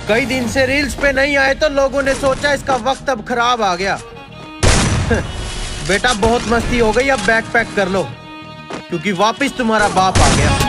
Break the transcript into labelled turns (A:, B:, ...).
A: कई दिन से रील्स पे नहीं आए तो लोगों ने सोचा इसका वक्त अब खराब आ गया। बेटा बहुत मस्ती हो गई, अब बैग पैक कर लो क्योंकि वापस तुम्हारा बाप आ गया।